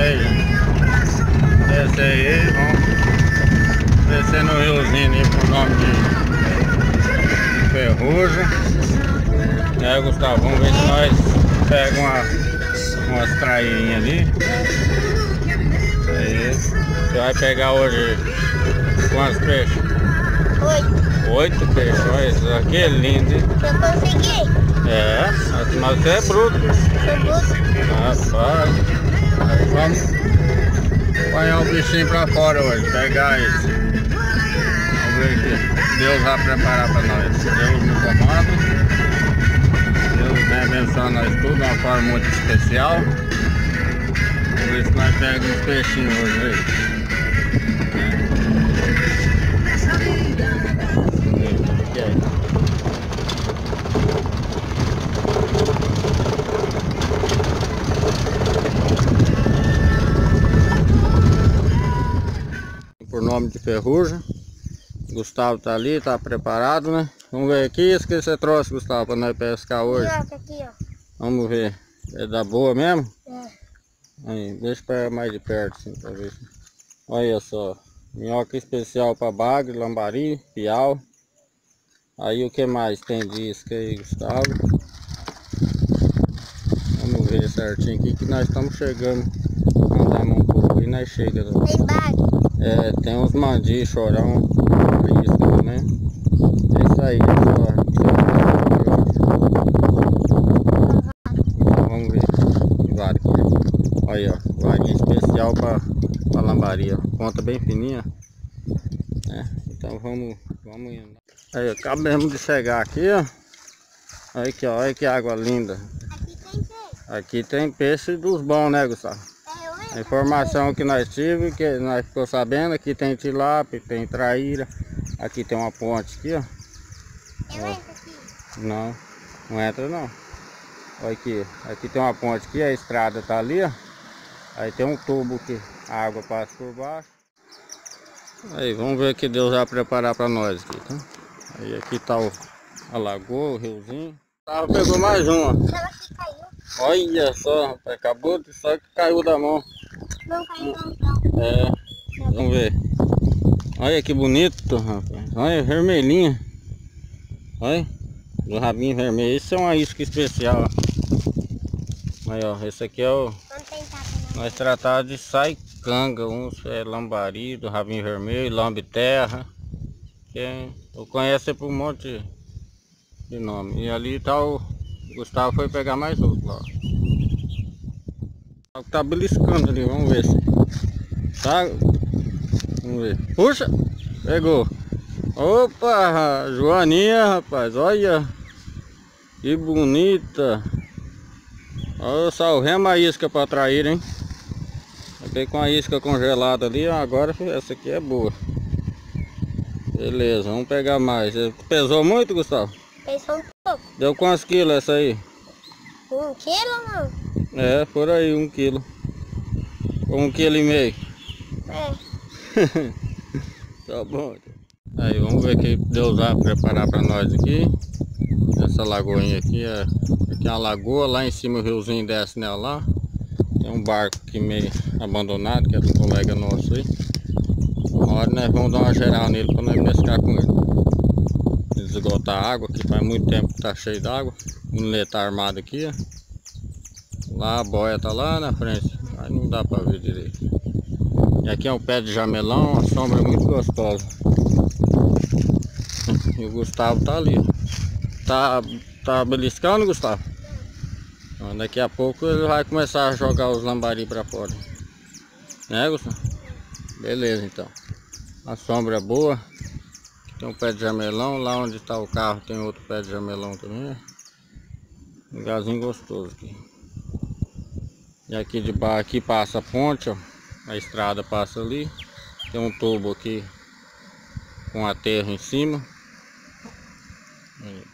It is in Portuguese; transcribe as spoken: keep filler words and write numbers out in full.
Aí, desce aí, vamos descer no riozinho ali pro nome de Ferrugem. É, Gustavo, vamos ver se nós pegamos uma, umas trainhas ali. Aí, você vai pegar hoje quantos peixes? Oito. Oito peixes, olha isso aqui é lindo, hein? Eu consegui. É, mas você é bruto, né? Sou bruto. Rapaz, aí vamos apanhar o bichinho pra fora hoje, pegar esse. Vamos ver o que Deus vai preparar pra nós. Deus no comando. Deus vem abençoando nós tudo de uma forma muito especial. Vamos ver se nós pegamos uns peixinhos hoje aí. Por nome de Ferrugem. Gustavo tá ali, tá preparado, né? Vamos ver aqui, isso que você trouxe, Gustavo, pra nós pescar hoje. Aqui, ó. Vamos ver. É da boa mesmo? É. Aí, deixa pra mais de perto, assim, pra ver. Olha só. Minhoca especial para bagre, lambari, piau. Aí o que mais tem de isca aí, Gustavo? Vamos ver certinho aqui que nós estamos chegando. Andamos um pouco e nós chegamos. Tem bagre. É, tem uns mandi, chorão, isca também. É isso aí, é só. Vamos ver. Vara aqui. Olha, ó, varinha especial para lambari, ó. Ponta bem fininha. É, então vamos, vamos indo. Aí, acabamos de chegar aqui, ó. Olha aqui, ó, olha que água linda. Aqui tem peixe. Aqui tem peixe dos bons, né, Gustavo? É, A informação que nós tivemos, que nós ficou sabendo, aqui tem tilápia, tem traíra. Aqui tem uma ponte aqui, ó. eu entro aqui. Não, não entra não. Olha aqui, aqui tem uma ponte aqui, a estrada tá ali, ó. Aí tem um tubo que a água passa por baixo. Aí, vamos ver o que Deus vai preparar para nós aqui, tá? Aí aqui tá o, a lagoa, o riozinho. Ah, pegou mais uma. Ela que caiu. Olha só, rapaz, acabou de só que caiu da mão. Não caiu não. É, vamos ver. Olha que bonito, rapaz. Olha, vermelhinha. Olha, o rabinho vermelho. Esse é uma isca especial. Aí, ó, esse aqui é o... Não tem tapa não. Nós tratamos de saicanga, uns é lambari, do rabinho vermelho, lambe terra. Que é, eu conheço por um monte de nome. E ali tá o Gustavo, foi pegar mais outro lá. Tá beliscando ali, vamos ver se tá. Vamos ver. Puxa! Pegou! Opa! Joaninha, rapaz, olha! Que bonita! Olha, salvemos a isca para trair, hein? Peguei com a isca congelada ali, agora essa aqui é boa. Beleza, vamos pegar mais. Pesou muito, Gustavo? Pesou um pouco. Deu quantos quilos essa aí? Um quilo não? É, por aí, um quilo. Um quilo e meio. É. Tá bom. Aí, vamos ver o que Deus vai preparar para nós aqui. Essa lagoinha aqui é, aqui é uma lagoa, lá em cima o riozinho desce nela lá. Tem um barco aqui meio abandonado, que é do colega nosso aí. Uma hora nós vamos dar uma geral nele para nós pescar com ele. Esgotar a água, que faz muito tempo que tá cheio d'água. O mulher tá armado aqui, ó. Lá a boia tá lá na frente, aí não dá para ver direito. E aqui é um pé de jamelão, uma sombra muito gostosa. E o Gustavo tá ali. Tá, tá beliscando, Gustavo? Então, daqui a pouco ele vai começar a jogar os lambari para fora. Né, Gustavo? Beleza, então. A sombra é boa. Aqui tem um pé de jamelão. Lá onde está o carro tem outro pé de jamelão também. Um lugarzinho gostoso aqui. E aqui de baixo aqui passa a ponte, ó. A estrada passa ali. Tem um tubo aqui com aterro em cima. Aí.